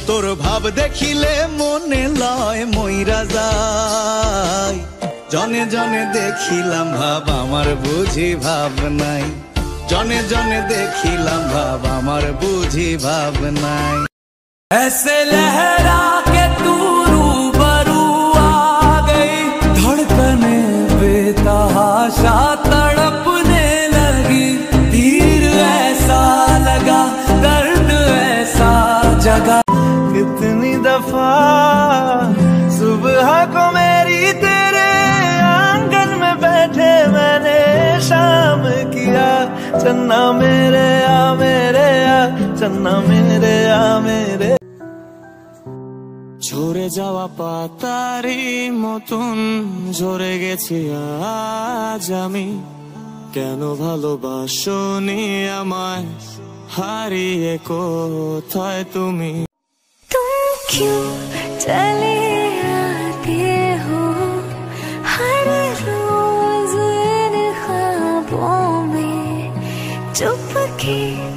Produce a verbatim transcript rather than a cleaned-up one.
তোর ভাব দেখিলে মনে লয় মইরা যায়। জনে জনে দেখিলাম ভাব আমার বুঝি ভাব নাই, জনে জনে দেখিলাম ভাব আমার বুঝি ভাব নাই। ऐसे लहरा के तू रूबरू आ गई, धड़कने बेतहाशा तड़पने लगी। तीर ऐसा लगा, दर्द ऐसा जगा। कितनी दफा सुबह को मेरी तेरे आंगन में बैठे मैंने शाम किया। चन्ना मेरे आ मेरे आ, चन्ना मेरे आ मेरे। ঝরে যাওয়া পাতারি মতন ঝরে গেছি আজ আমি। কেন ভালোবাসনি আমায়, হারিয়ে কোথায় তুমি। तुम क्यों चले आते हो हर रोज इन ख्वाबों में, चुपके